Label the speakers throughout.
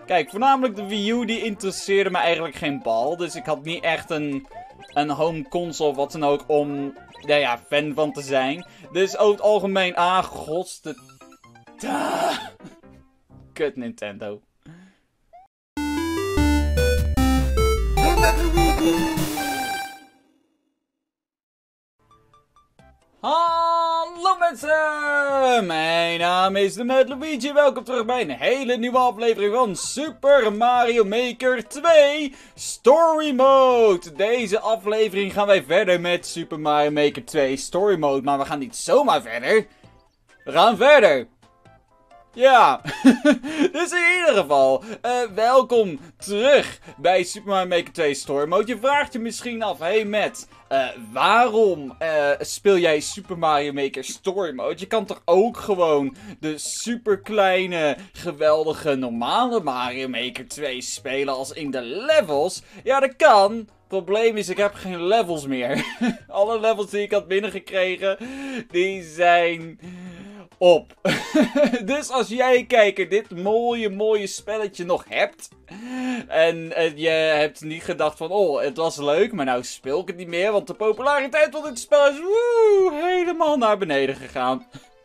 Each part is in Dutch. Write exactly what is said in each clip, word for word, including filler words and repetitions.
Speaker 1: Kijk, voornamelijk de Wii U die interesseerde me eigenlijk geen bal. Dus ik had niet echt een, een home console of wat dan ook om ja, ja, fan van te zijn. Dus over het algemeen, ah, gods de... Ah. Kut Nintendo. Hallo mensen, mijn naam is de Mad Luigi. Welkom terug bij een hele nieuwe aflevering van Super Mario Maker twee Story Mode. Deze aflevering gaan wij verder met Super Mario Maker twee Story Mode, maar we gaan niet zomaar verder. We gaan verder. Ja, dus in ieder geval, uh, welkom terug bij Super Mario Maker twee Story Mode. Je vraagt je misschien af, hey Matt, uh, waarom uh, speel jij Super Mario Maker Story Mode? Je kan toch ook gewoon de super kleine, geweldige, normale Mario Maker twee spelen als in de levels? Ja, dat kan. Probleem is, ik heb geen levels meer. Alle levels die ik had binnengekregen, die zijn... op. Dus als jij, kijker, dit mooie, mooie spelletje nog hebt. En uh, je hebt niet gedacht van, oh, het was leuk, maar nou speel ik het niet meer. Want de populariteit van dit spel is woe, helemaal naar beneden gegaan.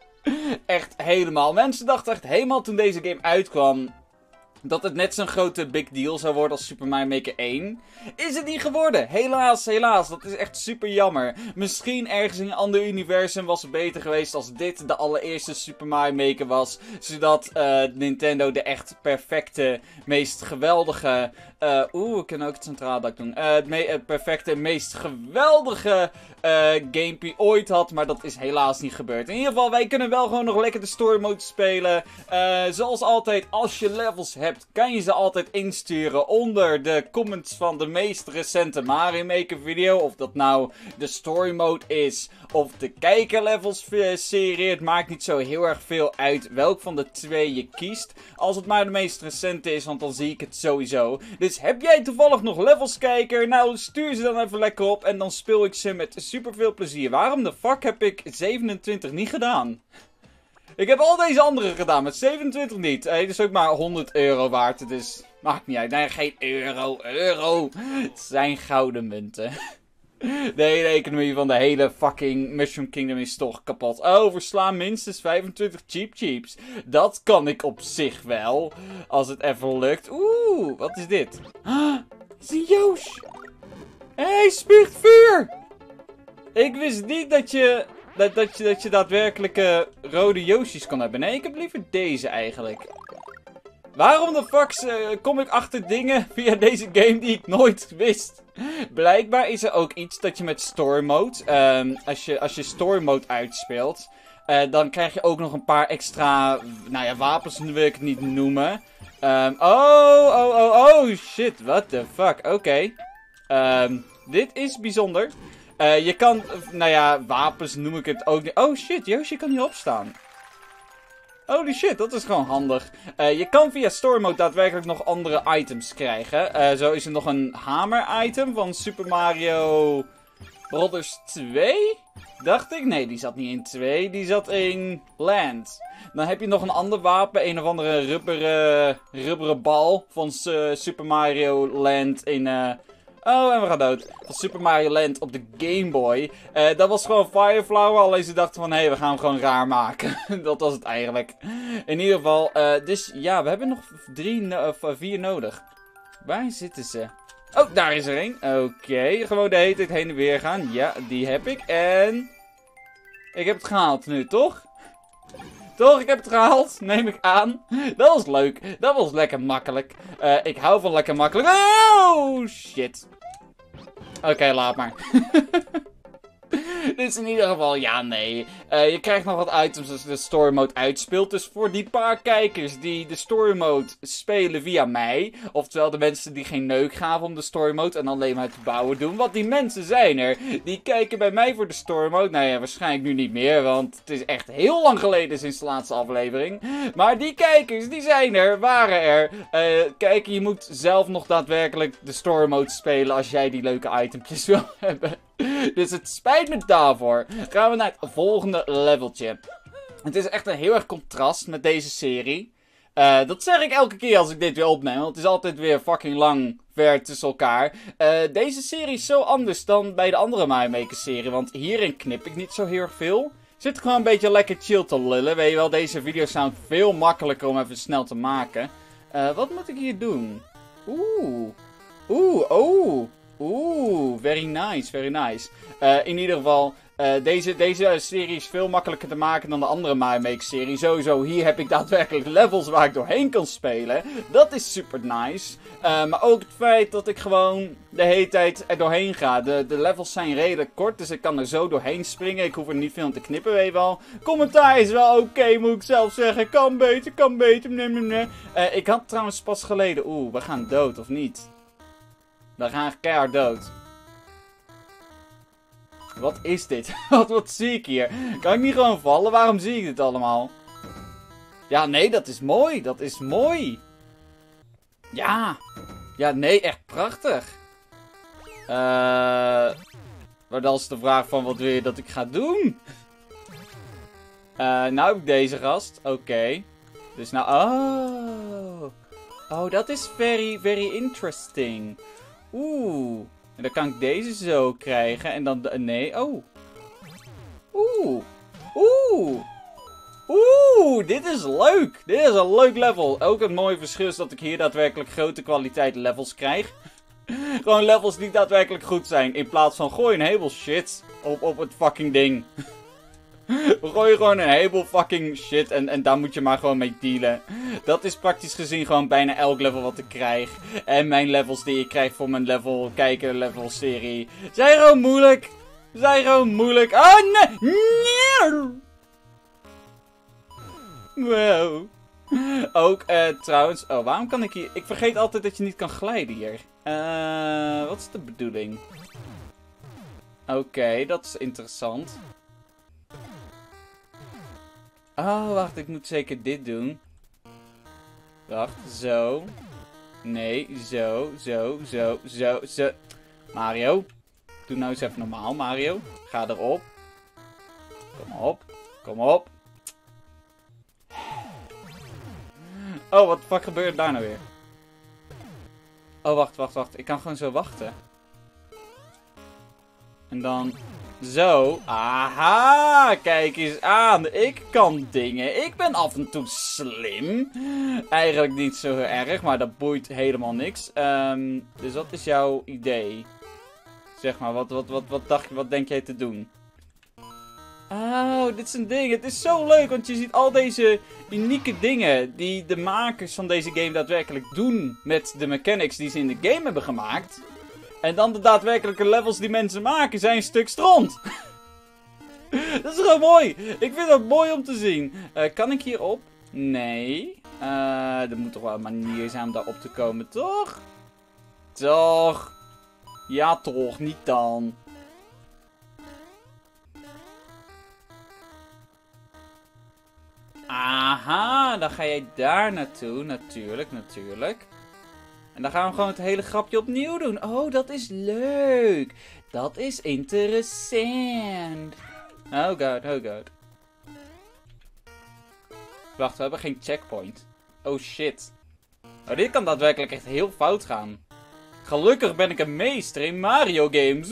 Speaker 1: Echt helemaal. Mensen dachten echt helemaal toen deze game uitkwam dat het net zo'n grote big deal zou worden als Super Mario Maker één. Is het niet geworden. Helaas, helaas. Dat is echt super jammer. Misschien ergens in een ander universum was het beter geweest als dit de allereerste Super Mario Maker was. Zodat uh, Nintendo de echt perfecte, meest geweldige... Uh, Oeh, ik kan ook het centraal dak doen. Uh, het, me het perfecte, meest geweldige uh, gamepje ooit had. Maar dat is helaas niet gebeurd. In ieder geval, wij kunnen wel gewoon nog lekker de story mode spelen. Uh, zoals altijd, als je levels hebt, kan je ze altijd insturen onder de comments van de meest recente Mario Maker video. Of dat nou de story mode is of de kijkerlevels serie. Het maakt niet zo heel erg veel uit welk van de twee je kiest. Als het maar de meest recente is, want dan zie ik het sowieso. Dus heb jij toevallig nog levels, kijker? Nou, stuur ze dan even lekker op en dan speel ik ze met super veel plezier. Waarom de fuck heb ik zevenentwintig niet gedaan? Ik heb al deze andere gedaan, met zevenentwintig niet. Het is ook maar honderd euro waard, dus maakt niet uit. Nee, geen euro, euro. Het zijn gouden munten. De hele economie van de hele fucking Mushroom Kingdom is toch kapot. Oh, verslaan minstens vijfentwintig Cheep Cheeps. Dat kan ik op zich wel. Als het even lukt. Oeh, wat is dit? Ah, is een Yoshi. Hij spuugt vuur. Ik wist niet dat je, dat, dat je, dat je daadwerkelijke rode Yoshi's kon hebben. Nee, ik heb liever deze eigenlijk. Waarom de fuck uh, kom ik achter dingen via deze game die ik nooit wist? Blijkbaar is er ook iets dat je met story mode, um, als, je, als je story mode uitspeelt, uh, dan krijg je ook nog een paar extra, nou ja, wapens wil ik het niet noemen. Um, oh, oh, oh, oh, shit, what the fuck, oké. Okay. Um, dit is bijzonder. Uh, je kan, nou ja, wapens noem ik het ook niet. Oh shit, Yoshi kan niet opstaan. Holy shit, dat is gewoon handig. Uh, je kan via story mode daadwerkelijk nog andere items krijgen. Uh, zo is er nog een hamer item van Super Mario Bros. twee. Dacht ik? Nee, die zat niet in twee. Die zat in Land. Dan heb je nog een ander wapen. Een of andere rubberen, rubberen bal van uh, Super Mario Land in... Uh, Oh, en we gaan dood. Van Super Mario Land op de Game Boy. Uh, dat was gewoon Fire Flower. Alleen ze dachten van, hé, hey, we gaan hem gewoon raar maken. Dat was het eigenlijk. In ieder geval, uh, dus ja, we hebben nog drie, no of, uh, vier nodig. Waar zitten ze? Oh, daar is er één. Oké, okay. Gewoon de hele tijd heen en weer gaan. Ja, die heb ik. En... ik heb het gehaald nu, toch? Toch, ik heb het gehaald. Neem ik aan. Dat was leuk. Dat was lekker makkelijk. Uh, ik hou van lekker makkelijk. Oh, shit. Oké, okay, laat maar. Dus in ieder geval, ja, nee. Uh, je krijgt nog wat items als je de story mode uitspeelt. Dus voor die paar kijkers die de story mode spelen via mij. Oftewel de mensen die geen neuk gaven om de story mode en alleen maar het bouwen doen. Want die mensen zijn er. Die kijken bij mij voor de story mode. Nou ja, waarschijnlijk nu niet meer. Want het is echt heel lang geleden sinds de laatste aflevering. Maar die kijkers, die zijn er. Waren er. Uh, kijk, je moet zelf nog daadwerkelijk de story mode spelen als jij die leuke itempjes wil hebben. Dus het spijt me daarvoor. Gaan we naar het volgende leveltje. Het is echt een heel erg contrast met deze serie. Uh, dat zeg ik elke keer als ik dit weer opneem. Want het is altijd weer fucking lang ver tussen elkaar. Uh, deze serie is zo anders dan bij de andere Mario Maker serie. Want hierin knip ik niet zo heel erg veel. Zit gewoon een beetje lekker chill te lullen. Weet je wel, deze video's zijn veel makkelijker om even snel te maken. Uh, wat moet ik hier doen? Oeh. Oeh, oh. Oeh, very nice, very nice. Uh, in ieder geval, uh, deze, deze serie is veel makkelijker te maken dan de andere Mario Maker serie. Sowieso, hier heb ik daadwerkelijk levels waar ik doorheen kan spelen. Dat is super nice. Uh, maar ook het feit dat ik gewoon de hele tijd er doorheen ga. De, de levels zijn redelijk kort, dus ik kan er zo doorheen springen. Ik hoef er niet veel aan te knippen, weet je wel. Commentaar is wel oké, okay, moet ik zelf zeggen. Kan beter, kan beter. Nee, nee, nee. Uh, ik had trouwens pas geleden... Oeh, we gaan dood, of niet? We gaan keihard dood. Wat is dit? wat, wat zie ik hier? Kan ik niet gewoon vallen? Waarom zie ik dit allemaal? Ja, nee, dat is mooi. Dat is mooi. Ja. Ja, nee, echt prachtig. Eh... Uh, maar dan is de vraag van, wat wil je dat ik ga doen? Uh, nou heb ik deze gast. Oké. Okay. Dus nou... Oh. Oh, dat is very, very interesting. Oeh. En dan kan ik deze zo krijgen. En dan... De, nee. Oh. Oeh. Oeh. Oeh. Dit is leuk. Dit is een leuk level. Ook het mooie verschil is dat ik hier daadwerkelijk grote kwaliteit levels krijg. Gewoon levels die daadwerkelijk goed zijn. In plaats van gooi een heleboel shit op, op het fucking ding. We gooien gewoon een heleboel fucking shit en, en daar moet je maar gewoon mee dealen. Dat is praktisch gezien gewoon bijna elk level wat ik krijg. En mijn levels die ik krijg voor mijn level kijken, level serie. Zijn gewoon moeilijk. Zijn gewoon moeilijk. Oh nee. Nee. Wow. Ook uh, trouwens. Oh, waarom kan ik hier... Ik vergeet altijd dat je niet kan glijden hier. Uh, wat is de bedoeling? Oké, okay, dat is interessant. Oh, wacht, ik moet zeker dit doen. Wacht, zo. Nee, zo, zo, zo, zo, zo. Mario, doe nou eens even normaal, Mario. Ga erop. Kom op, kom op. Oh, wat de fuck gebeurt daar nou weer? Oh, wacht, wacht, wacht. Ik kan gewoon zo wachten. En dan... Zo. Aha, kijk eens aan. Ik kan dingen. Ik ben af en toe slim. Eigenlijk niet zo heel erg, maar dat boeit helemaal niks. Um, dus wat is jouw idee? Zeg maar, wat, wat, wat, wat, dacht, wat denk jij te doen? Oh, dit is een ding. Het is zo leuk, want je ziet al deze unieke dingen die de makers van deze game daadwerkelijk doen met de mechanics die ze in de game hebben gemaakt. En dan de daadwerkelijke levels die mensen maken zijn een stuk stront. Dat is gewoon mooi. Ik vind dat mooi om te zien. Uh, kan ik hierop? Nee. Uh, er moet toch wel een manier zijn om daarop te komen, toch? Toch? Ja, toch. Niet dan. Aha, dan ga jij daar naartoe. Natuurlijk, natuurlijk. En dan gaan we gewoon het hele grapje opnieuw doen. Oh, dat is leuk. Dat is interessant. Oh god, oh god. Wacht, we hebben geen checkpoint. Oh shit. Oh, dit kan daadwerkelijk echt heel fout gaan. Gelukkig ben ik een meester in Mario games.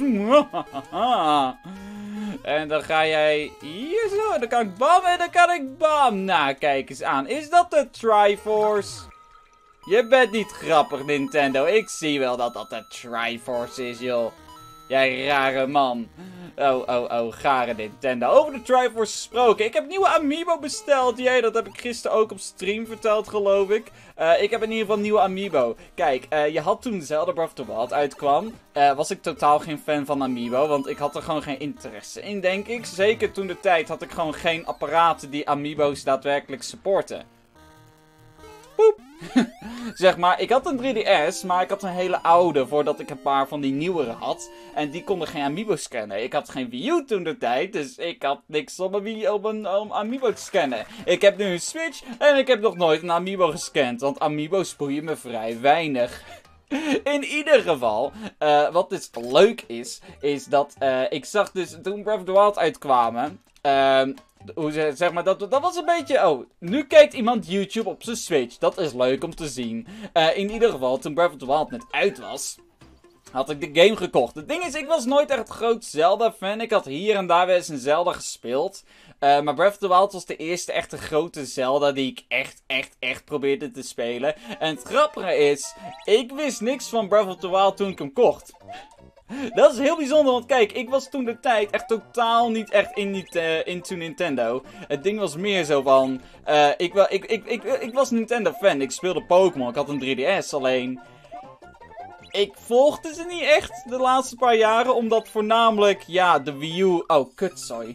Speaker 1: En dan ga jij hier zo. Dan kan ik bam en dan kan ik bam. Nou, kijk eens aan. Is dat de Triforce? Je bent niet grappig, Nintendo. Ik zie wel dat dat de Triforce is, joh. Jij rare man. Oh, oh, oh, gare Nintendo. Over de Triforce gesproken. Ik heb nieuwe Amiibo besteld. Jee, dat heb ik gisteren ook op stream verteld, geloof ik. Uh, ik heb in ieder geval een nieuwe Amiibo. Kijk, uh, je had toen Zelda Breath of the Wild uitkwam. Uh, was ik totaal geen fan van Amiibo. Want ik had er gewoon geen interesse in, denk ik. Zeker toen de tijd had ik gewoon geen apparaten die Amiibo's daadwerkelijk supporten. Poep. Zeg maar, ik had een drie D S, maar ik had een hele oude voordat ik een paar van die nieuwere had. En die konden geen Amiibo scannen. Ik had geen Wii U toen de tijd, dus ik had niks om een, Wii, om een om Amiibo te scannen. Ik heb nu een Switch en ik heb nog nooit een Amiibo gescand, want Amiibo's boeien me vrij weinig. In ieder geval, uh, wat dus leuk is, is dat uh, ik zag dus toen Breath of the Wild uitkwamen, uh, hoe ze, zeg maar, dat, dat was een beetje, oh, nu kijkt iemand YouTube op zijn Switch, dat is leuk om te zien. Uh, in ieder geval, toen Breath of the Wild net uit was, had ik de game gekocht. Het ding is, ik was nooit echt een groot Zelda-fan. Ik had hier en daar wel eens een Zelda gespeeld. Uh, maar Breath of the Wild was de eerste echte grote Zelda die ik echt, echt, echt probeerde te spelen. En het grappige is, ik wist niks van Breath of the Wild toen ik hem kocht. Dat is heel bijzonder, want kijk, ik was toen de tijd echt totaal niet echt in, niet, uh, into Nintendo. Het ding was meer zo van, uh, ik, ik, ik, ik, ik was Nintendo-fan. Ik speelde Pokémon, ik had een drie D S, alleen ik volgde ze niet echt de laatste paar jaren, omdat voornamelijk, ja, de Wii U... Oh, kut, sorry.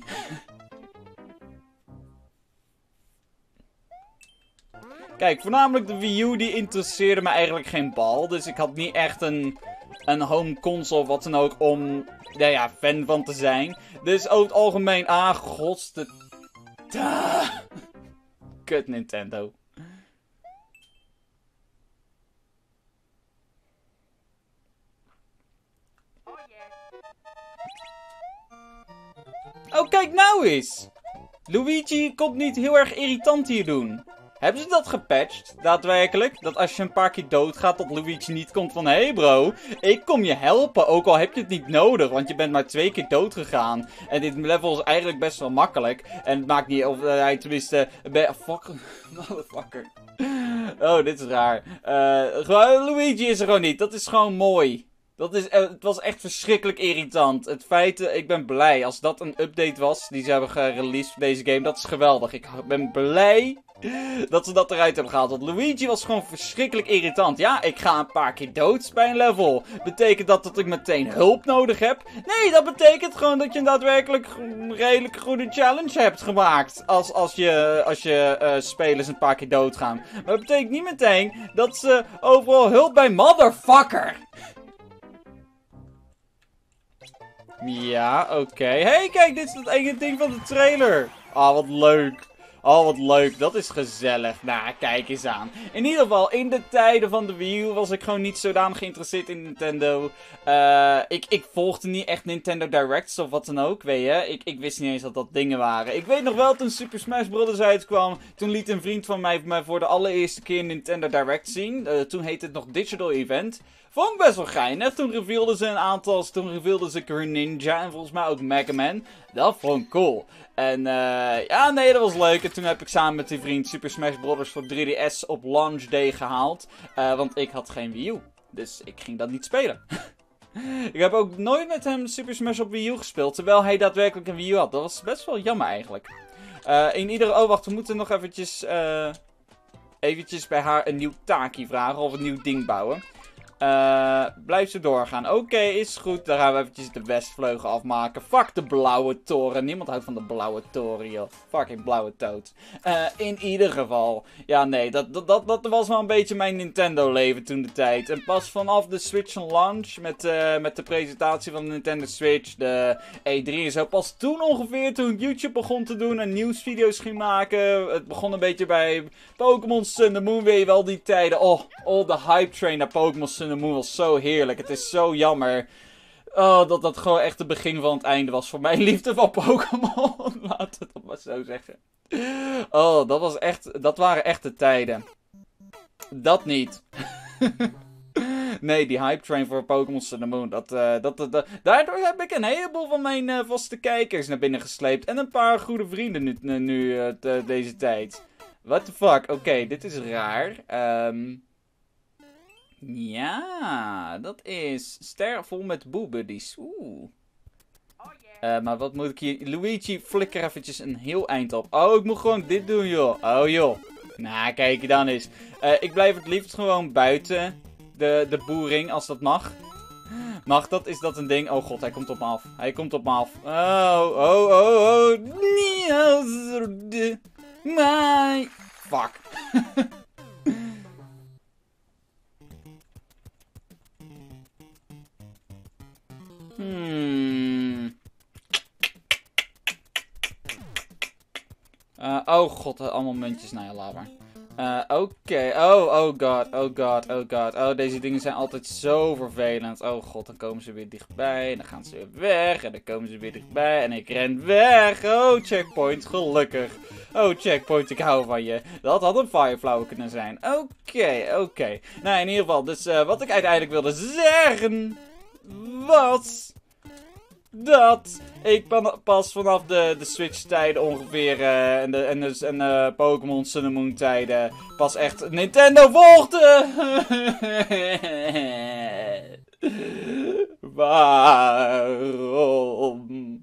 Speaker 1: Kijk, voornamelijk de Wii U, die interesseerde me eigenlijk geen bal. Dus ik had niet echt een, een home console of wat dan ook om, nou ja, fan van te zijn. Dus over het algemeen, ah, gods, de... Ah. Kut Nintendo. Oh, kijk nou eens! Luigi komt niet heel erg irritant hier doen. Hebben ze dat gepatcht, daadwerkelijk? Dat als je een paar keer doodgaat, dat Luigi niet komt van... Hé hey bro, ik kom je helpen, ook al heb je het niet nodig, want je bent maar twee keer dood gegaan. En dit level is eigenlijk best wel makkelijk. En het maakt niet... Of uh, hij tenminste... Uh, fuck... Motherfucker. Oh, dit is raar. Uh, Luigi is er gewoon niet, dat is gewoon mooi. Dat is, uh, het was echt verschrikkelijk irritant. Het feit, uh, ik ben blij. Als dat een update was die ze hebben gereleased voor deze game, dat is geweldig. Ik ben blij dat ze dat eruit hebben gehaald. Want Luigi was gewoon verschrikkelijk irritant. Ja, ik ga een paar keer dood bij een level. Betekent dat dat ik meteen hulp nodig heb? Nee, dat betekent gewoon dat je een daadwerkelijk redelijk goede challenge hebt gemaakt. Als, als je, als je uh, spelers een paar keer doodgaan. Maar dat betekent niet meteen dat ze overal hulp bij motherfucker. Ja, oké. Okay. Hey, kijk, dit is het ene ding van de trailer. Ah, oh, wat leuk. Oh, wat leuk. Dat is gezellig. Nou, kijk eens aan. In ieder geval, in de tijden van de Wii U was ik gewoon niet zodanig geïnteresseerd in Nintendo. Uh, ik, ik volgde niet echt Nintendo Directs of wat dan ook, weet je. Ik, ik wist niet eens dat dat dingen waren. Ik weet nog wel, toen Super Smash Bros. Uitkwam, toen liet een vriend van mij mij voor de allereerste keer Nintendo Direct zien. Uh, toen heette het nog Digital Event. Vond ik best wel geinig. Toen revealden ze een aantal. Toen revealden ze Greninja en volgens mij ook Mega Man. Dat vond ik cool. En uh, ja, nee, dat was leuk. En toen heb ik samen met die vriend Super Smash Bros. Voor drie D S op launch day gehaald. Uh, want ik had geen Wii U. Dus ik ging dat niet spelen. Ik heb ook nooit met hem Super Smash op Wii U gespeeld. Terwijl hij daadwerkelijk een Wii U had. Dat was best wel jammer eigenlijk. Uh, in ieder geval, oh wacht, we moeten nog eventjes, uh, eventjes bij haar een nieuw taakje vragen. Of een nieuw ding bouwen. Uh, blijf ze doorgaan. Oké, okay, is goed. Dan gaan we eventjes de westvleugel afmaken. Fuck de blauwe toren. Niemand houdt van de blauwe toren, joh. Fucking blauwe toad. Uh, in ieder geval. Ja, nee. Dat, dat, dat, dat was wel een beetje mijn Nintendo leven toen de tijd. En pas vanaf de Switch launch. Met, uh, met de presentatie van de Nintendo Switch. De E drie en zo. Pas toen ongeveer. Toen ik YouTube begon te doen. En nieuwsvideo's ging maken. Het begon een beetje bij Pokémon Sun and Moon. Weet je wel, die tijden. Oh, all the hype train naar Pokémon Sun and Moon was zo heerlijk. Het is zo jammer. Oh, dat dat gewoon echt het begin van het einde was voor mijn liefde van Pokémon. Laten we dat maar zo zeggen. Oh, dat was echt, dat waren echte tijden. Dat niet. Nee, die hype train voor Pokémon Sun and Moon. Dat, uh, dat, dat, dat, daardoor heb ik een heleboel van mijn uh, vaste kijkers naar binnen gesleept. En een paar goede vrienden nu, nu, nu uh, te, deze tijd. What the fuck? Oké, okay, dit is raar. Um, ja, dat is ster vol met boebuddies. Oeh. Uh, maar wat moet ik hier... Luigi, flikker eventjes een heel eind op. Oh, ik moet gewoon dit doen, joh. Oh, joh. Nou, kijk je dan eens. Uh, ik blijf het liefst gewoon buiten de, de boering, als dat mag. Mag dat? Is dat een ding? Oh god, hij komt op me af. Hij komt op me af. Oh, oh, oh, oh. Nee. Fuck. Hmm. Uh, oh god, allemaal muntjes. Nou ja, laat maar. Uh, Oké, okay. oh, oh god, oh god, oh god. Oh, deze dingen zijn altijd zo vervelend. Oh god, dan komen ze weer dichtbij en dan gaan ze weer weg en dan komen ze weer dichtbij en ik ren weg. Oh, checkpoint, gelukkig. Oh, checkpoint, ik hou van je. Dat had een fireflower kunnen zijn. Oké, okay, oké. Okay. Nou, in ieder geval, dus uh, wat ik uiteindelijk wilde zeggen was dat ik pas vanaf de, de Switch tijden ongeveer uh, en de, en de, en de Pokémon Sun and Moon tijden pas echt Nintendo volgde. Waarom?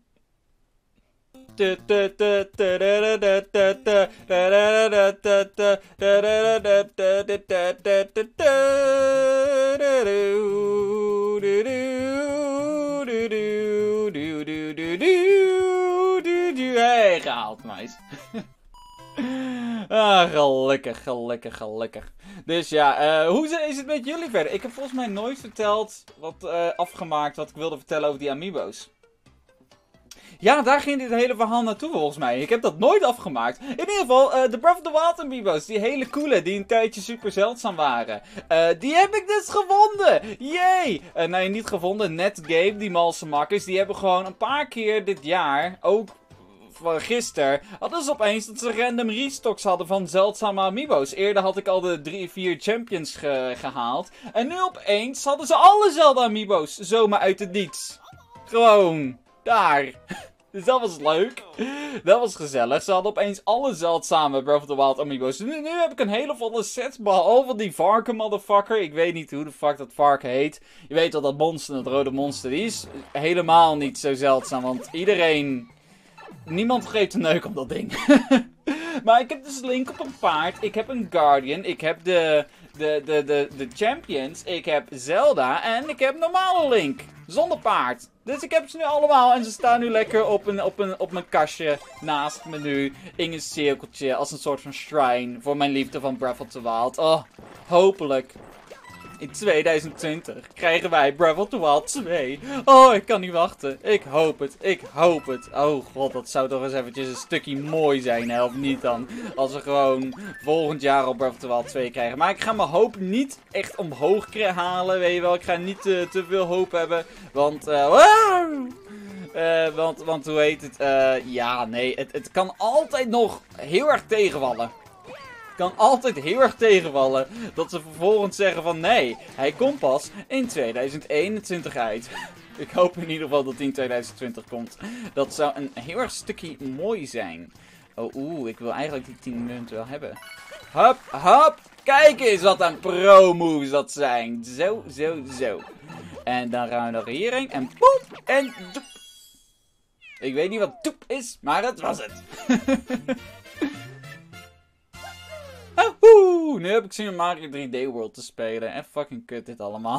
Speaker 1: Hey, gehaald, nice. Ah, gelukkig, gelukkig, gelukkig. Dus ja, uh, hoe is het met jullie verder? Ik heb volgens mij nooit verteld, wat uh, afgemaakt, wat ik wilde vertellen over die amiibo's. Ja, daar ging dit hele verhaal naartoe volgens mij. Ik heb dat nooit afgemaakt. In ieder geval, uh, de Breath of the Wild amiibo's. Die hele coole, die een tijdje super zeldzaam waren. Uh, die heb ik dus gevonden. Yay! Uh, nee, niet gevonden. Netgame, die malse makkers. Die hebben gewoon een paar keer dit jaar, ook van gisteren, hadden ze opeens dat ze random restocks hadden van zeldzame amiibo's. Eerder had ik al de drie, vier champions ge gehaald. En nu opeens hadden ze alle Zelda amiibo's zomaar uit het niets. Gewoon daar. Dus dat was leuk. Dat was gezellig. Ze hadden opeens alle zeldzame Breath of the Wild amiibo's. Nu, nu heb ik een hele volle set. Behalve die varken motherfucker. Ik weet niet hoe de fuck dat varken heet. Je weet wel dat monster, dat rode monster. Die is helemaal niet zo zeldzaam. Want iedereen... Niemand geeft een neuk op dat ding. Maar ik heb dus Link op een paard. Ik heb een Guardian. Ik heb de, de, de, de, de Champions. Ik heb Zelda. En ik heb normale Link. Zonder paard. Dus ik heb ze nu allemaal. En ze staan nu lekker op, een, op, een, op mijn kastje. Naast me nu. In een cirkeltje. Als een soort van shrine. Voor mijn liefde van Breath of the Wild. Oh, hopelijk. In tweeduizend twintig krijgen wij Breath of the Wild twee. Oh, ik kan niet wachten. Ik hoop het. Ik hoop het. Oh god, dat zou toch eens eventjes een stukje mooi zijn, hè? Of niet dan? Als we gewoon volgend jaar al Breath of the Wild twee krijgen. Maar ik ga mijn hoop niet echt omhoog halen, weet je wel. Ik ga niet uh, te veel hoop hebben. Want, uh, wow! Uh, want, want hoe heet het? Uh, ja, nee. Het, het kan altijd nog heel erg tegenvallen. Kan altijd heel erg tegenvallen dat ze vervolgens zeggen van nee, hij komt pas in tweeduizend eenentwintig uit. Ik hoop in ieder geval dat hij in tweeduizend twintig komt. Dat zou een heel erg stukje mooi zijn. Oh oeh, ik wil eigenlijk die tien munten wel hebben. Hup, hup, kijk eens wat een pro-moves dat zijn. Zo, zo, zo. En dan gaan we nog hierheen en poep en doep. Ik weet niet wat doep is, maar dat was het. Woehoe! Nu heb ik zin om Mario drie D World te spelen. En fucking kut dit allemaal.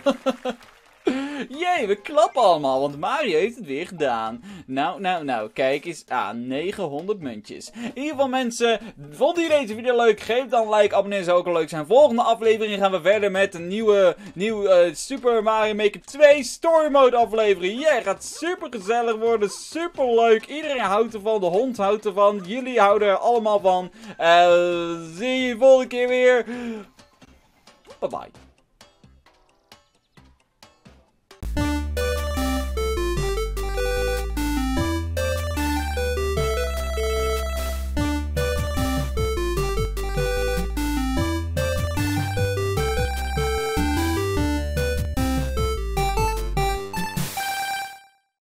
Speaker 1: Jee, we klappen allemaal, want Mario heeft het weer gedaan. Nou, nou, nou, kijk eens aan. negenhonderd muntjes. In ieder geval mensen, vonden jullie deze video leuk? Geef dan een like, abonneer zou ook al leuk zijn. Volgende aflevering gaan we verder met een nieuwe, nieuwe uh, Super Mario Maker twee Story Mode aflevering. Jee, gaat super gezellig worden, super leuk. Iedereen houdt ervan, de hond houdt ervan. Jullie houden er allemaal van. Uh, zie je volgende keer weer. Bye bye.